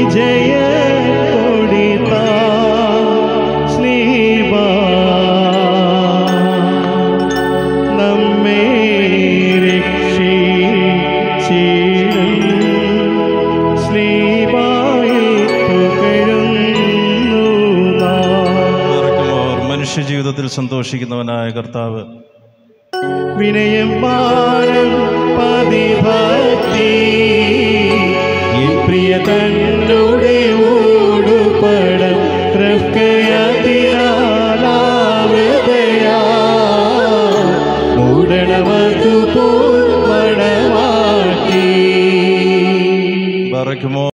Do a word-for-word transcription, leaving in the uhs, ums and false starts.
വിജയ കൊടിതാ സ്ലീബാ നമ്മെ രക്ഷിച്ചിടും സ്ലീബായിൽ പുകഴുന്നു നാം. മനുഷ്യ ജീവിതത്തിൽ സന്തോഷിക്കുന്നവനായ കർത്താവ് വിനയം പാരം പതിഭക്തി പ്രിയ തന്നുടെ ഊടുപടം റഫ്കയതിനാലാവൃതയാ മൂടണമതുപോൽ മണവാട്ടി. ബറക്കുമോ